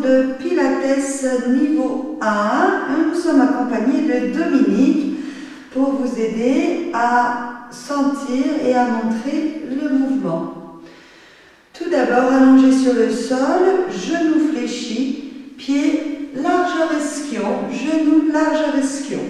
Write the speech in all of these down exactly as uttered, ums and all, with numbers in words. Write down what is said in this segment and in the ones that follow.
de Pilates niveau un. Nous sommes accompagnés de Dominique pour vous aider à sentir et à montrer le mouvement. Tout d'abord, allongé sur le sol, genoux fléchis, pieds largeur ischion, genoux largeur ischion.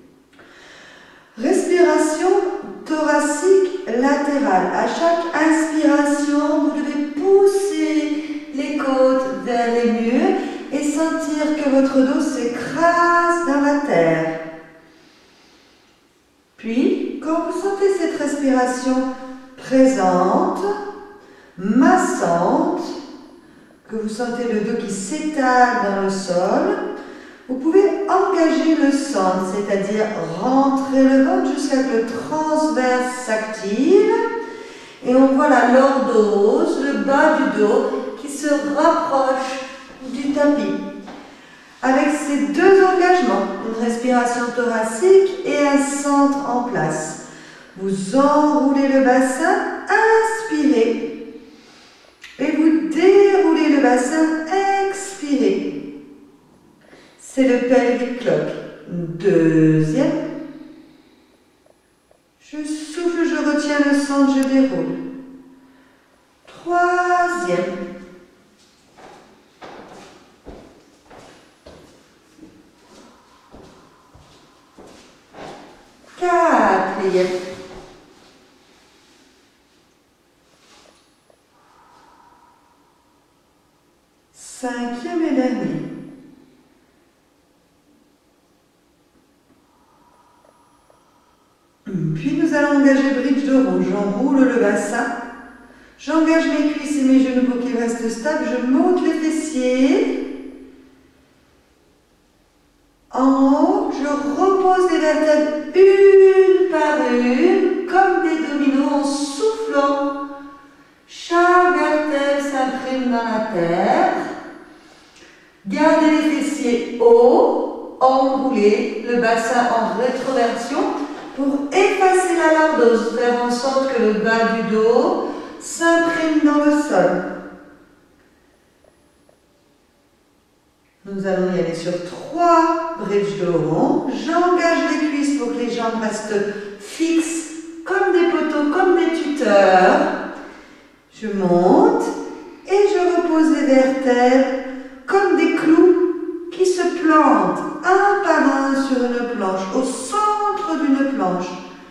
Respiration thoracique latérale. À chaque inspiration, vous devez pousser les côtes vers les murs et sentir que votre dos s'écrase dans la terre. Puis, quand vous sentez cette respiration présente, massante, que vous sentez le dos qui s'étale dans le sol, vous pouvez engager le centre, c'est-à-dire rentrer le ventre jusqu'à ce que le transverse s'active. Et on voit la lordose, le bas du dos, qui se rapproche du tapis. Avec ces deux engagements, une respiration thoracique et un centre en place. Vous enroulez le bassin, inspirez. Et vous déroulez le bassin, expirez. C'est le pelvic clock. Deuxième. Je souffle, je retiens le centre, je déroule. Troisième. Quatrième. Cinquième et dernier. Puis nous allons engager bridge de rond. J'enroule le bassin. J'engage mes cuisses et mes genoux pour qu'ils restent stables. Je monte les fessiers. En haut, je repose les vertèbres une par une, comme des dominos en soufflant. Chaque vertèbre s'imprime dans la terre. Gardez les fessiers hauts, enroulez le bassin en rétroversion pour effacer la lordose, faire en sorte que le bas du dos s'imprime dans le sol. Nous allons y aller sur trois bridges de rond. J'engage les cuisses pour que les jambes restent fixes, comme des poteaux, comme des tuteurs. Je monte et je repose les vertèbres comme des clous qui se plantent un par un sur une planche, au centre d'une planche.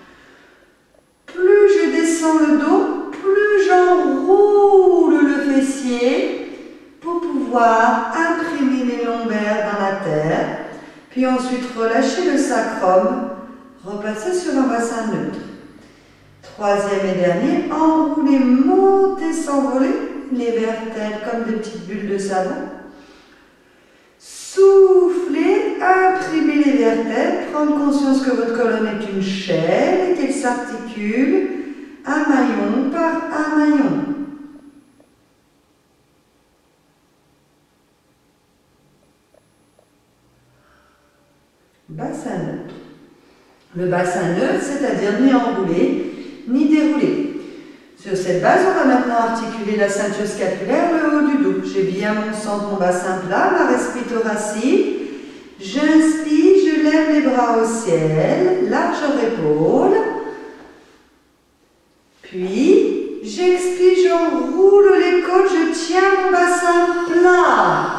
Plus je descends le dos, plus j'enroule le fessier pour pouvoir imprimer les lombaires dans la terre, puis ensuite relâcher le sacrum, repasser sur un bassin neutre. Troisième et dernier, enrouler, monter, s'envoler, les vertèbres comme des petites bulles de savon. Soufflez, imprimez les vertèbres, prendre conscience que votre colonne est une chaîne et qu'elle s'articule un maillon par un maillon. Bassin neutre. Le bassin neutre, c'est-à-dire ni enroulé, ni déroulé. Sur cette base, on va maintenant articuler la ceinture scapulaire, le haut du dos. J'ai bien mon centre, mon bassin plat, ma respiration thoracique. J'inspire, je lève les bras au ciel, largeur épaule. Puis, j'expire, j'enroule les côtes, je tiens mon bassin plat.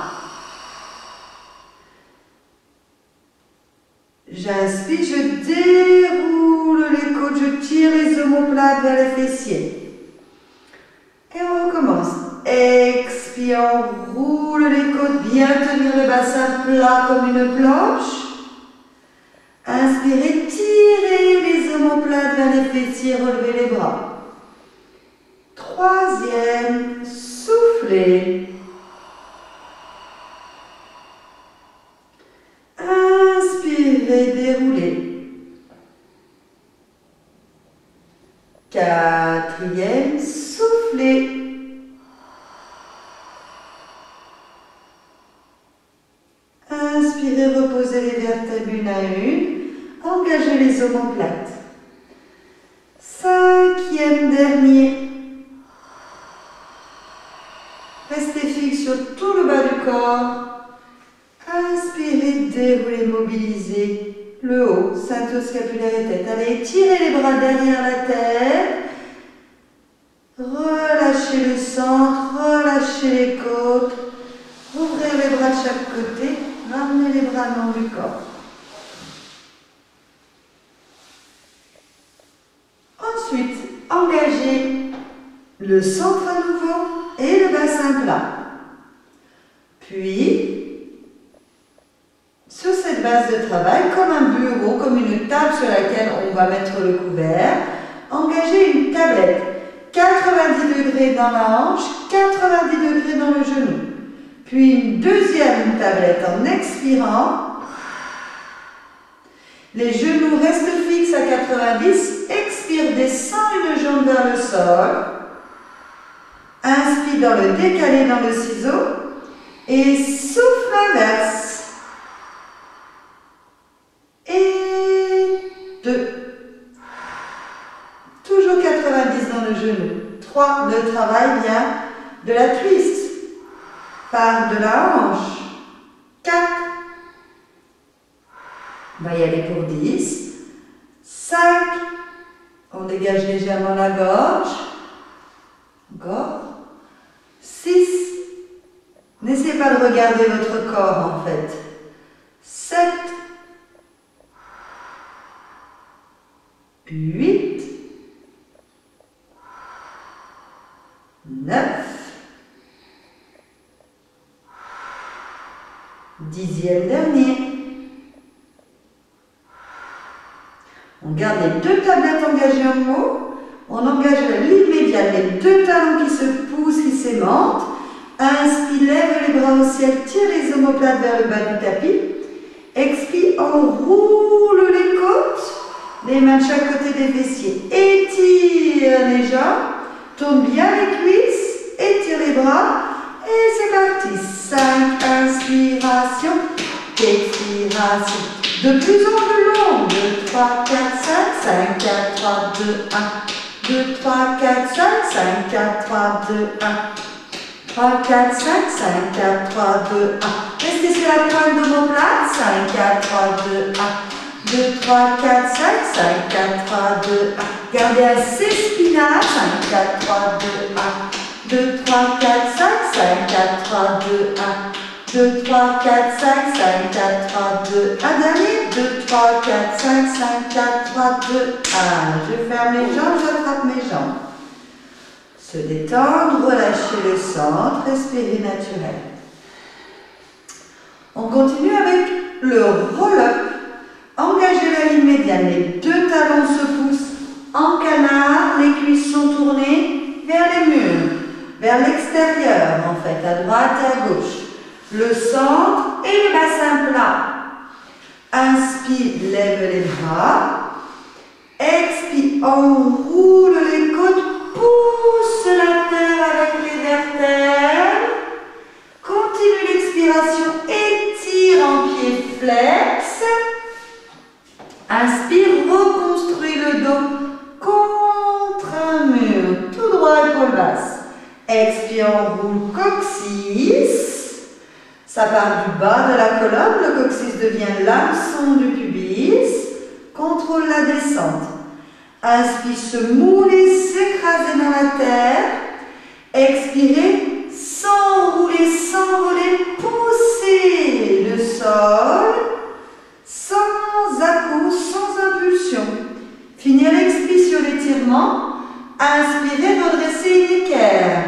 J'inspire, je déroule les côtes, je tire les omoplates vers les fessiers. Et on recommence. Expire, on roule les côtes, bien tenir le bassin plat comme une planche. Inspirez, tirez les omoplates vers les fessiers, relevez les bras. Troisième, soufflez. Inspirez, déroulez. Quatrième, soufflez. Inspirez, reposez les vertèbres une à une. Engagez les omoplates. Cinquième, dernier. Restez fixe sur tout le bas du corps. corps. Inspirez, déroulez, mobilisez le haut, ceinture scapulaire et tête. Allez, étirez les bras derrière la tête. Relâchez le centre, relâchez les côtes. Ouvrir les bras de chaque côté. Ramenez les bras le long du corps. Ensuite, engagez le centre à nouveau et le bassin plat. Puis, sur cette base de travail, comme un bureau, comme une table sur laquelle on va mettre le couvert, engagez une tablette. quatre-vingt-dix degrés dans la hanche, quatre-vingt-dix degrés dans le genou. Puis une deuxième tablette en expirant. Les genoux restent fixes à quatre-vingt-dix. Expire, descend une jambe vers le sol. Inspire dans le décalé dans le ciseau. Et souffle inverse. Et deux. Toujours quatre-vingt-dix dans le genou. trois. Le travail vient de la twist. Par de la hanche. quatre. On va y aller pour dix. cinq. On dégage légèrement la gorge. Encore. six. N'essayez pas de regarder votre corps en fait. sept. huit. neuf. Dixième dernier. On garde les deux tablettes engagées en haut. On engage la ligne médiane, les deux talons qui se poussent, qui s'aimantent. Inspire, lève les bras au ciel, tire les omoplates vers le bas du tapis. Expire, enroule les côtes. Les mains de chaque côté des fessiers. Étire les jambes. Tourne bien les cuisses. Étire les bras. Et c'est parti. cinq, inspiration, expiration. De plus en plus long. deux, trois, quatre, cinq, cinq, quatre, trois, deux, un. deux, trois, quatre, cinq, cinq, quatre, trois, deux, un. trois, quatre, cinq, cinq, quatre, trois, deux, un. Restez sur la pointe de vos plates. cinq, quatre, trois, deux, un. deux, trois, quatre, cinq, cinq, quatre, trois, deux, un. Gardez assez spinal. cinq, quatre, trois, deux, un. deux, trois, quatre, cinq, cinq, quatre, trois, deux, un. deux, trois, quatre, cinq, cinq, quatre, trois, deux, un. Dernier. deux, trois, quatre, cinq, cinq, quatre, trois, deux, un. Je ferme les jambes, j'attrape mes jambes. Se détendre, relâcher le centre, respirer naturel. On continue avec le roll-up. Engagez la ligne médiane, les deux talons se poussent en canard, les cuisses sont tournées vers les murs, vers l'extérieur en fait, à droite et à gauche. Le centre et le bassin plat. Inspire, lève les bras. Expire, enroule les côtes, pousse la terre avec les vertèbres. Continue l'expiration, étire en pied flex. Inspire, reconstruis le dos contre un mur, tout droit, épaule basse. Expire, enroule coccyx. Ça part du bas de la colonne, le coccyx devient l'hameçon du pubis. Contrôle la descente. Inspire, se mouler, s'écraser dans la terre. Expirez, s'enrouler, s'envoler, pousser le sol. Sans à-coups, sans impulsion. Finir l'expire sur l'étirement. Inspirez, redressez une équerre.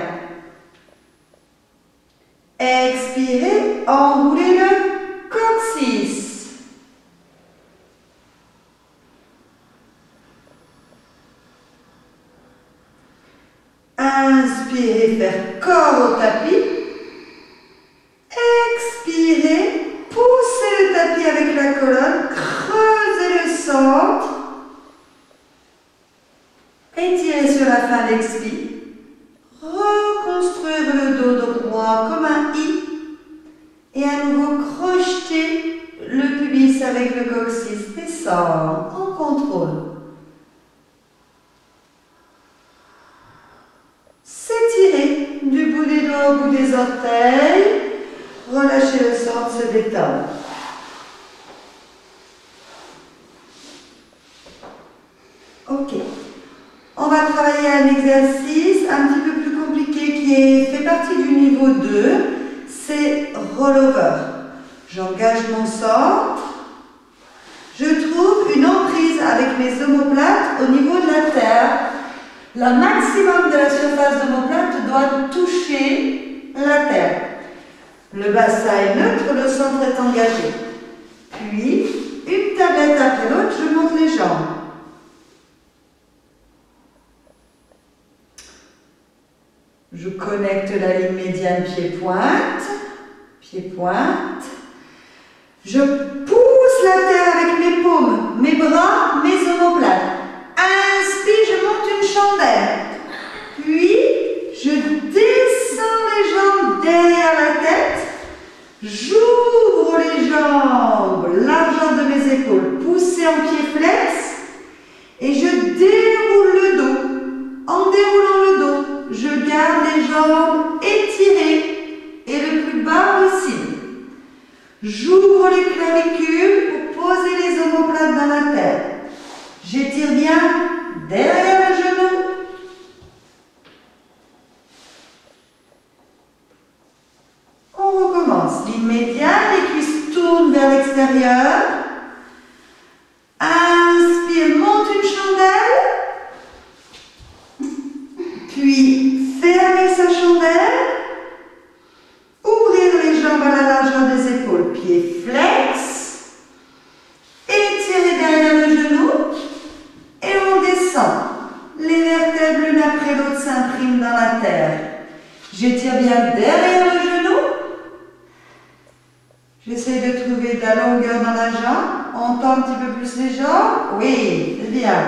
Expirez, enroulez le coccyx. Inspirez, faire corps au tapis. Expirez, poussez le tapis avec la colonne, creusez le centre. Étirez sur la fin de l'expire. Reconstruire le dos droit comme un I. Et à nouveau crocheter le pubis avec le coccyx. Descendre en contrôle. S'étirer du bout des doigts au bout des orteils. Relâchez rollover. J'engage mon centre. Je trouve une emprise avec mes omoplates au niveau de la terre. Le maximum de la surface d'omoplate doit toucher la terre. Le bassin est neutre, le centre est engagé. Puis, une tablette après l'autre, je monte les jambes. Je connecte la ligne médiane pied-pointe, pied-pointe. Je pousse la terre avec mes paumes, mes bras, mes omoplates. Inspire, je monte une chandelle. Puis, je descends les jambes derrière la tête. J'ouvre les jambes, largeur de mes épaules, poussées en pied flex. Et je déroule le dos. En déroulant le dos, je garde les jambes étirées et le plus bas possible. J'ouvre les clavicules pour poser les omoplates dans la terre. J'étire bien derrière le genou. On recommence. Ligne médiane, les cuisses tournent vers l'extérieur. Inspire, monte une chandelle. Puis, fermer sa chandelle. Ouvrir les jambes à la largeur des épaules. Pied flex. Étirer derrière le genou. Et on descend. Les vertèbres l'une après l'autre s'impriment dans la terre. J'étire bien derrière le genou. J'essaie de trouver de la longueur dans la jambe. On tend un petit peu plus les jambes. Oui, c'est bien.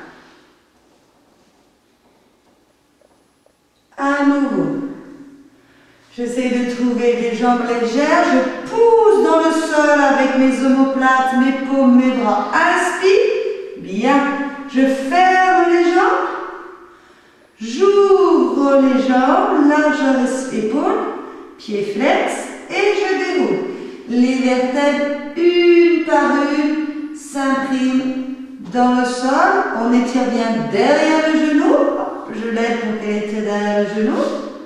À nouveau. J'essaie de trouver des jambes légères. Je pousse dans le sol avec mes omoplates, mes paumes, mes bras. Inspire. Bien. Je ferme les jambes. J'ouvre les jambes, largeur épaules, pieds flex et je déroule. Les vertèbres, une par une, s'impriment dans le sol. On étire bien derrière le genou. Je l'aide pour qu'elle étire derrière le genou.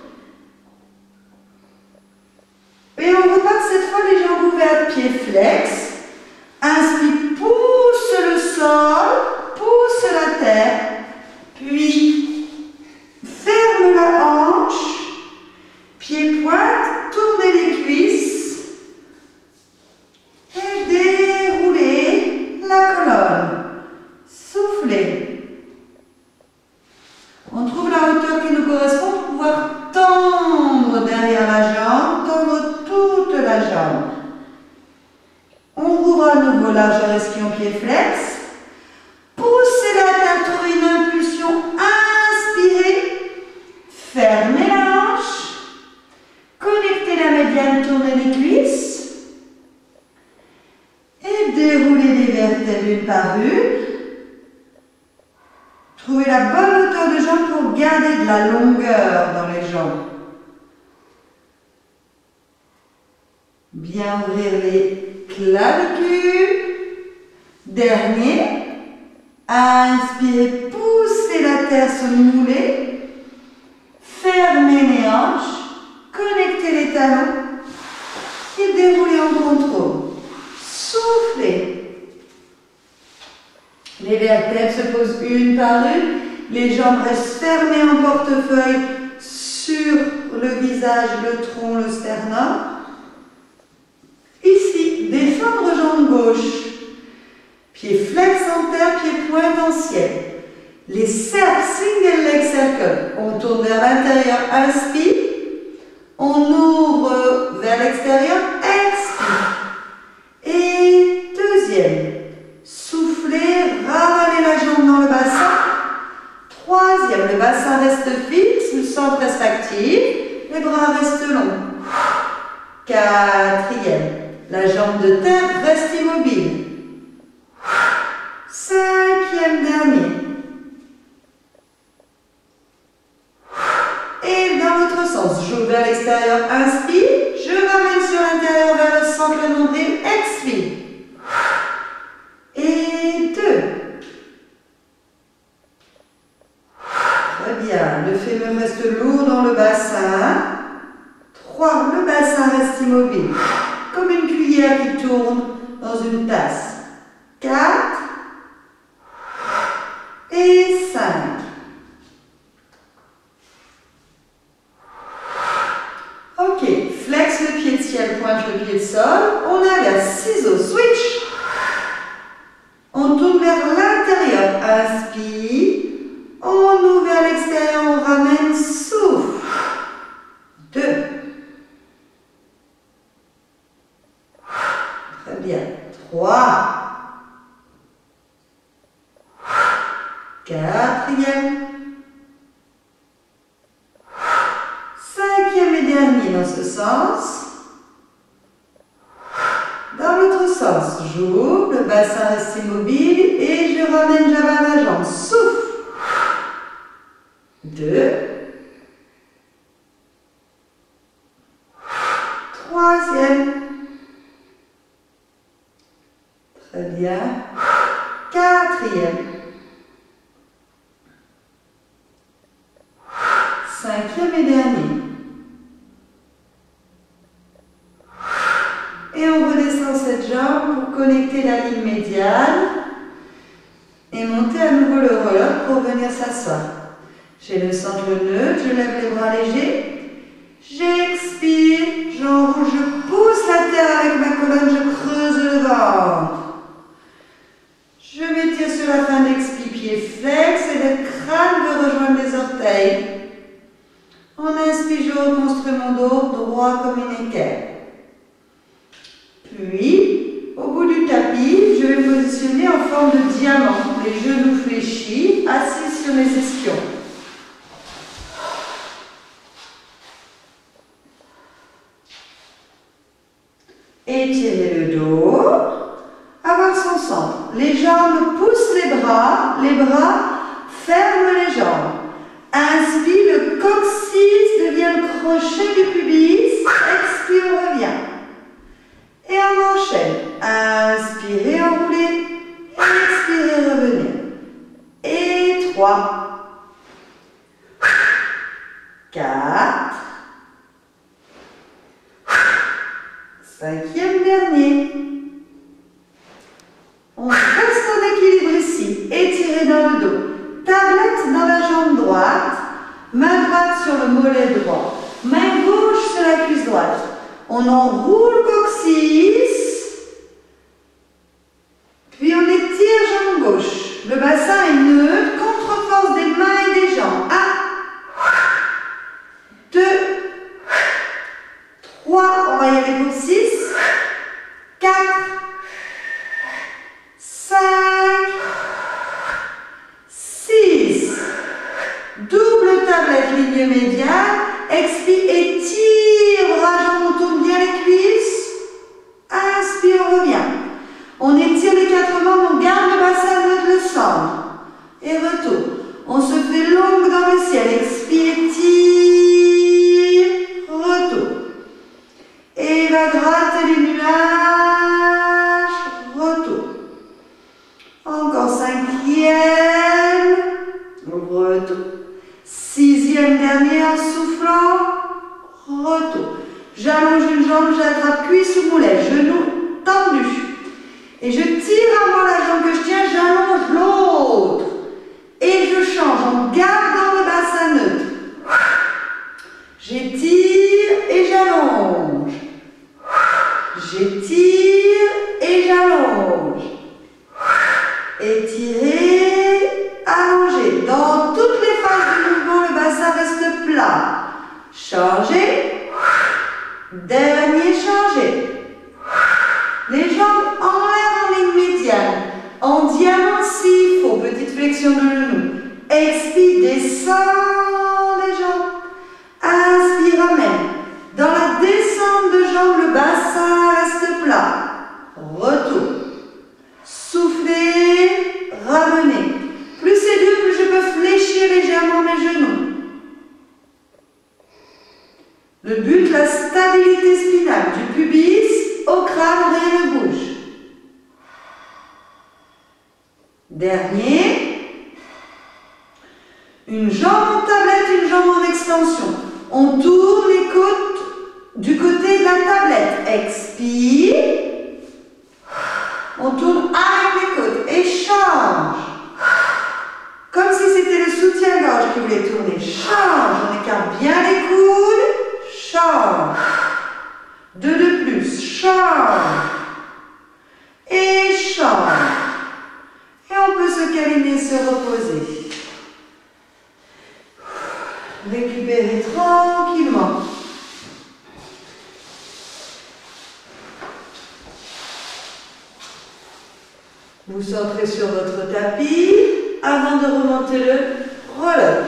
Et on repart cette fois les jambes ouvertes, pieds flex. Inspire, pousse le sol, pousse la terre. Puis, ferme la hanche. Pieds pointe, tournez les cuisses. Et déroulez la colonne. Soufflez. On trouve la hauteur qui nous correspond pour pouvoir tendre derrière la jambe, tendre toute la jambe. On rouvre à nouveau largeur ischion pied flex. Poussez la terre, trouvez une impulsion. Inspirez. Fermez la hanche. Connectez la médiane, tournez les cuisses. Et déroulez les vertèbres une par une. Trouvez la bonne hauteur de jambe pour garder de la longueur dans les jambes. Bien ouvrir les clavicules. Dernier. Inspirez, poussez la terre sur le moulé. Fermez les hanches. Connectez les talons. Et déroulez en contrôle. Soufflez. Les vertèbres se posent une par une. Les jambes restent fermées en portefeuille sur le visage, le tronc, le sternum. Ici, défendre jambe gauche. Pied flex en terre, pied pointe en ciel. Les cercles, single leg circle. On tourne vers l'intérieur, inspire. On ouvre vers l'extérieur, expire. Et deuxième. Soufflez, ravalez la jambe dans le bassin. Troisième, le bassin reste fixe, le centre reste actif, les bras restent longs. Quatrième, la jambe de terre reste immobile. Cinquième, dernier. Et dans l'autre sens, j'ouvre vers l'extérieur, inspire, je ramène sur l'intérieur vers le centre, le nombril, expire. Et deux. Très bien. Le fémur reste lourd dans le bassin. Trois. Le bassin reste immobile. rouler, comme une cuillère qui tourne dans une tasse. quatre et cinq. Ok, flex le pied de ciel, pointe le pied de sol. On inverse, ciseaux, switch. On tourne vers l'intérieur, inspire. On ouvre vers l'extérieur, on ramène, souffle. deux. Très bien. trois. Quatrième. Cinquième et dernier dans ce sens. Dans l'autre sens, j'ouvre, le bassin reste immobile et je ramène, j'avale ma jambe. Souffle. deux. Troisième. Très bien. Quatrième. Cinquième et dernier. Et on redescend cette jambe pour connecter la ligne médiane et monter à nouveau le roller pour venir s'asseoir. J'ai le centre neutre, je lève les bras légers, j'expire, j'enroule, je pousse la terre avec ma colonne, je creuse le ventre. Je m'étire sur la fin d'expire, pied flex et le crâne veut rejoindre les orteils. On inspire, je reconstruis mon dos droit comme une équerre. Puis, au bout du tapis, je vais me positionner en forme de diamant, les genoux fléchis, assis sur mes ischions. Étirer le dos, avoir son centre. Les jambes poussent les bras, les bras ferment les jambes. Inspire, le coccyx devient le crochet du pubis. Expire, on revient. Et on enchaîne. Inspirez, enroulez. Expirez, revenez. Et trois. quatre. Cinquième dernier. On reste en équilibre ici. Étirez dans le dos. Tablette dans la jambe droite. Main droite sur le mollet droit. Main gauche sur la cuisse droite. On enroule le coccyx. Puis on étire jambe gauche. Le bassin est neutre. Contre-force des mains et des jambes. un. deux. trois. On va y aller pour six. quatre. cinq. six. Double tablette, ligne médiane. Expire, étire, bras, jambes, on tourne bien les cuisses. Inspire, on revient. On étire les quatre membres, on garde le bassin neutre, le centre. Et retour. On se fait longue dans le ciel. Expire, tire, retour. Et va gratter les nuages. Retour. Encore cinquième. Retour. Sixième dernier en soufflant. Retour. J'allonge une jambe, j'attrape cuisse ou mollet. Genou tendu. Et je tire à moi la jambe que je tiens, j'allonge l'autre. Et je change en gardant le bassin neutre. J'étire et j'allonge. J'étire et j'allonge. Étirer, allonger. Dans toutes les phases du mouvement, le bassin reste plat. Changer. Dernier changer. Les jambes en l'air en ligne médiane. En diamant s'il faut. Petite flexion de genou. Expire, descend les jambes. Inspire, ramène. Dans la descente de jambes, le bassin reste plat. Retour. Soufflez, ramenez. Plus c'est dur, plus je peux fléchir légèrement mes genoux. Le but, la stabilité spinale. Du pubis au crâne, rien ne bouge. Dernier. Une jambe en tablette, une jambe en extension. On tourne les côtes du côté côté de la tablette. Expire. On tourne avec les côtes et change. Comme si c'était le soutien-gorge qui voulait tourner. Change. On écarte bien les coudes. Change. Deux de plus. Change. Et change. Et on peut se câliner, se reposer. Récupérer tranquillement. Vous centrez sur votre tapis avant de remonter le roll-up.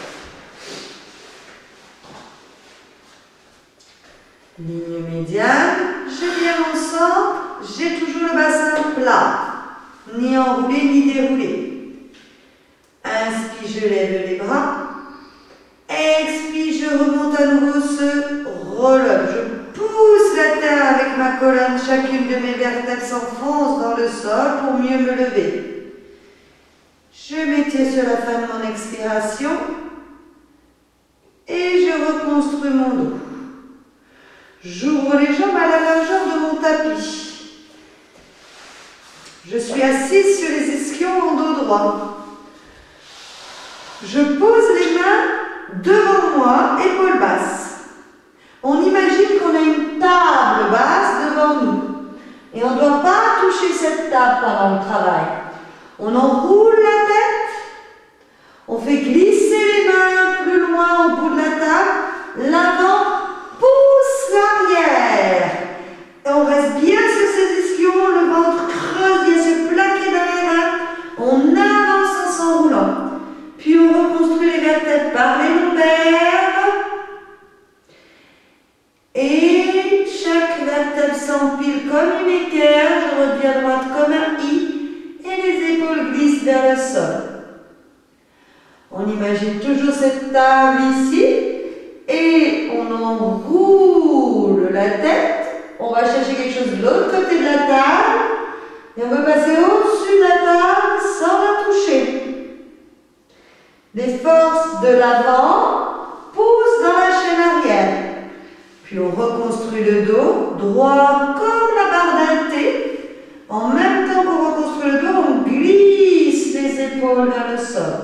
Ligne médiane, j'ai bien mon centre, j'ai toujours le bassin plat, ni enroulé ni déroulé. Inspire, je lève les bras. Expire, je remonte à nouveau ce roll-up. Je pousse la terre avec ma colonne. Chacune de mes vertèbres s'enfonce dans le sol pour mieux me lever. Je m'étire sur la fin de mon expiration et je reconstruis mon dos. J'ouvre les jambes à la largeur de mon tapis. Je suis assise sur les ischions en dos droit. Je pose les mains devant moi, épaules basses. On imagine qu'on a une table basse devant nous. Et on ne doit pas toucher cette table pendant le travail. On enroule la tête. On fait glisser les mains plus loin au bout de la table. L'avant pousse l'arrière. Et on reste bien sur ces ischions. Le ventre creuse, vient se plaquer dans les reins. On avance en s'enroulant. Puis on reconstruit les vertèbres par les lombaires. Et chaque vertèbre s'empile comme une équerre. Je reviens à droite comme un I. Et les épaules glissent vers le sol. On imagine toujours cette table ici. Et on enroule la tête. On va chercher quelque chose de l'autre côté de la table. Et on va passer au-dessus de la table sans la toucher. Les forces de l'avant poussent dans la chaîne arrière. Puis on reconstruit le dos, droit comme la barre d'un T. En même temps qu'on reconstruit le dos, on glisse les épaules vers le sol.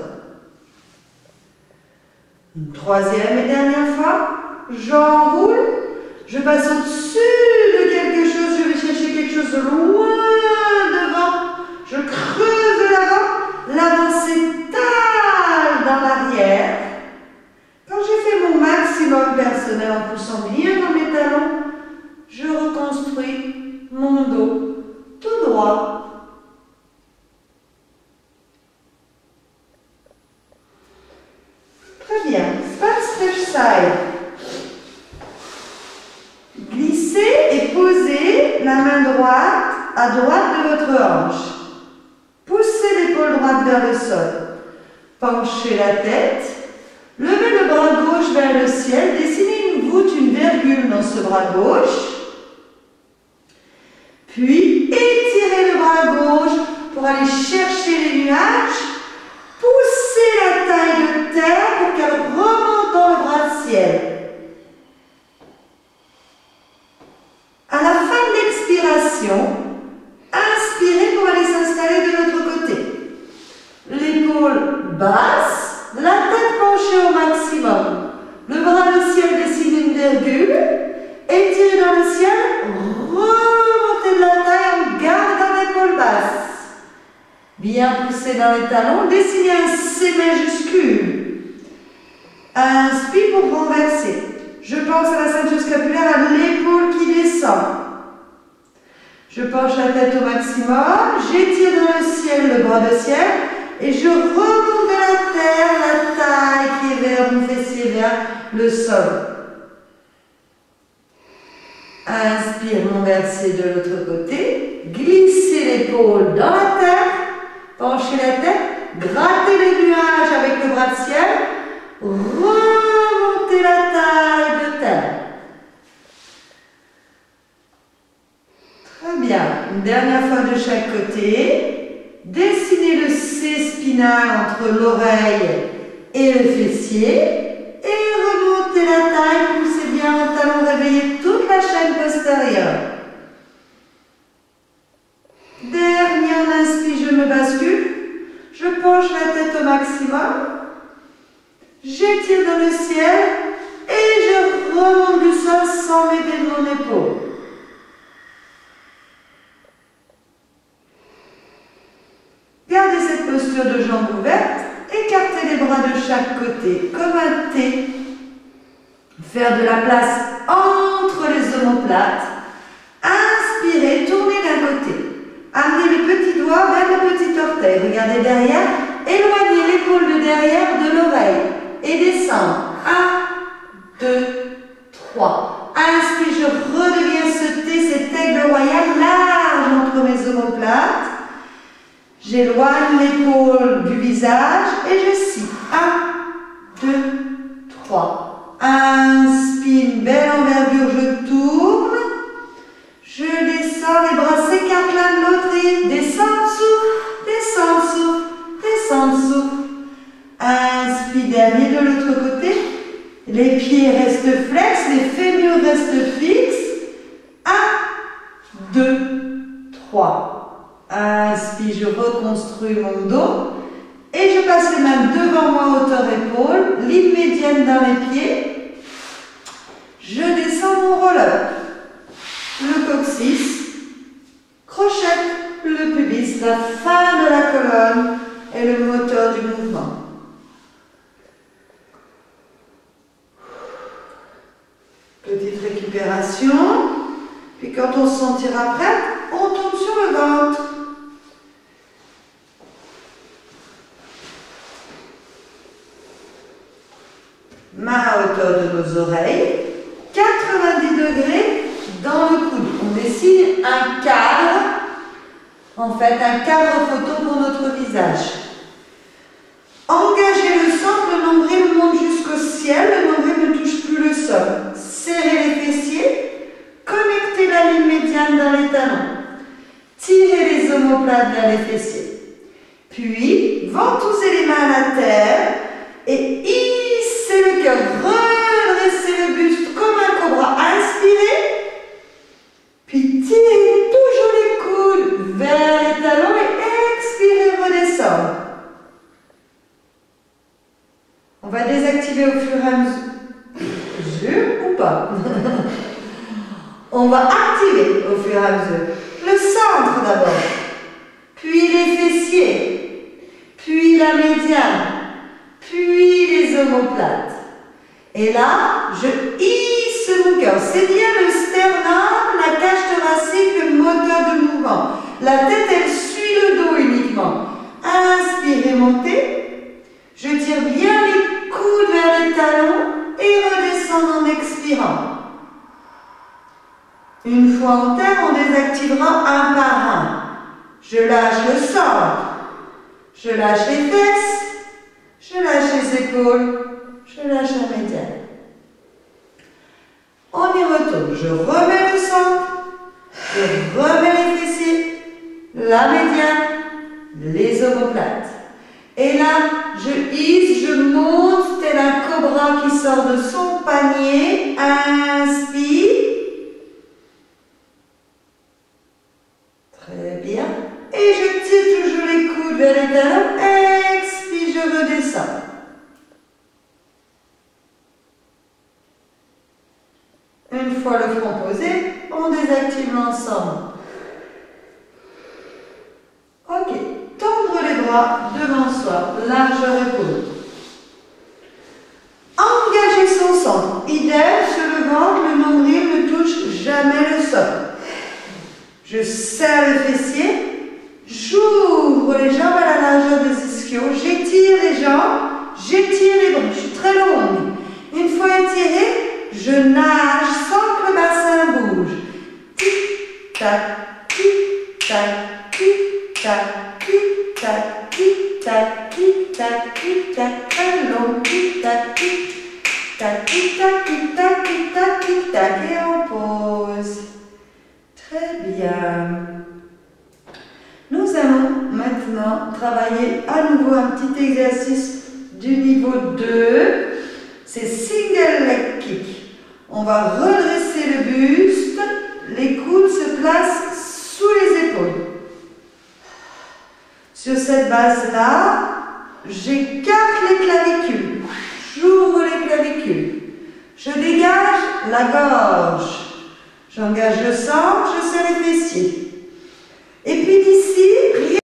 Une troisième et dernière fois, j'enroule, je passe au-dessus de quelque chose, je vais chercher quelque chose de loin devant, je creuse de l'avant, l'avant s'étale dans l'arrière. Quand j'ai fait mon maximum personnel en poussant bien dans mes talons, je reconstruis mon dos tout droit. Très bien. Spine stretch side. Glissez et posez la main droite à droite de votre hanche. Poussez l'épaule droite vers le sol. Penchez la tête. Levez le bras gauche vers le ciel. Dessinez une voûte, une virgule dans ce bras gauche. Puis étirez le bras gauche pour aller chercher les nuages. Poussez la taille de terre pour qu'elle remonte dans le bras de ciel. À la fin de l'expiration, inspirez pour aller s'installer de l'autre côté. L'épaule basse, la tête penchée au maximum. Le bras de ciel dessine une virgule. Étirez dans le ciel, remontez de la taille en gardant l'épaule basse. Bien poussé dans les talons, dessinez un C majuscule. Inspire pour renverser. Je pense à la ceinture scapulaire, à l'épaule qui descend. Je penche la tête au maximum, j'étire dans le ciel le bras de ciel et je remonte de la terre la taille qui est vers mon fessier, vers le sol. Inspire, renverser de l'autre côté, glissez l'épaule dans la terre. Penchez la tête, grattez les nuages avec le bras de ciel, remontez la taille de terre. Très bien. Une dernière fois de chaque côté. Dessinez le C spinal entre l'oreille et le fessier et remontez la taille, poussez bien en talon, réveillez toute la chaîne postérieur. Dernier inspire, je me bascule. Je penche la tête au maximum. J'étire dans le ciel et je remonte du sol sans m'aider de mon épaule. Gardez cette posture de jambes ouvertes. Écartez les bras de chaque côté comme un T. Faire de la place entre les omoplates. Inspirez, tournez d'un côté. Amenez le petit doigt vers le petit orteil. Regardez derrière. Éloignez l'épaule de derrière de l'oreille. Et descendre. un, deux, trois. Inspire, je redeviens ce T, cet aigle royal large entre mes omoplates. J'éloigne l'épaule du visage et je scie. un, deux, trois. Inspire, une belle envergure, je tourne. Je descends, les bras s'écartent l'un de l'autre et descends, souffle, descends, souffle, descends, souffle. Inspire, dernier de l'autre côté. Les pieds restent flex, les fémurs restent fixes. un, deux, trois. Inspire, je reconstruis mon dos. Et je passe les mains devant moi, hauteur épaule, ligne médiane dans les pieds. Je descends mon roll-up. Le coccyx, crochette le pubis, la fin de la colonne et le moteur du mouvement. Petite récupération. Puis quand on se sentira prête, on tombe sur le ventre. Main à hauteur de nos oreilles, quatre-vingt-dix degrés dans le coude. On dessine un cadre, en fait un cadre photo pour notre visage. Engagez le centre, le nombril monte jusqu'au ciel, le nombril ne touche plus le sol. Serrez les fessiers, connectez la ligne médiane dans les talons. Tirez les omoplates vers les fessiers. Puis, ventoussez les mains à la terre et hissez le cœur. Redressez le buste comme un cobra. Inspirez. Puis tirez toujours les coudes vers les talons et expirez, redescendre. On va désactiver au fur et à mesure ou pas. On va activer au fur et à mesure. Le centre d'abord, puis les fessiers, puis la médiane, puis les omoplates. Et là, je hisse mon cœur. C'est bien le sternum, la cage thoracique, le moteur de mouvement. La tête, elle suit le dos uniquement. Inspirez, montez. Je tire bien les coudes vers les talons et redescends en expirant. Une fois en terre, on désactivera un par un. Je lâche le centre. Je lâche les fesses. Je lâche les épaules. Je lâche la médiane. On y retourne. Je remets le centre. Je remets les fessiers. La médiane. Les omoplates. Et là, je hisse, je monte tel un cobra qui sort de son panier. Inspire. Très bien. Et je tire toujours les coudes vers les talons. Expire, je redescends. Une fois le front posé, on désactive l'ensemble. Ok. Tendre les bras devant soi, largeur épaule. Engager son centre. Idem, sur le ventre, le nombril ne touche jamais le sol. Je serre le fessier, j'ouvre les jambes à la largeur des ischios, j'étire les jambes, j'étire les bras, je suis très longue. Une fois étirée, je nage sans que le bassin bouge. Tic, tac, tic, tac, tic, tac, tic, tac, tic, tac, tic, tac, tic, tac, très long, tic, tac, tic, tac, tic, tac, tic, tac, tic, tac, tic, tac, et on pose. Très bien. Nous allons maintenant travailler à nouveau un petit exercice du niveau deux. C'est single leg kick. On va redresser le buste, Sur cette base-là, j'écarte les clavicules. J'ouvre les clavicules. Je dégage la gorge. J'engage le sang, je serre les fessiers. Et puis d'ici, rien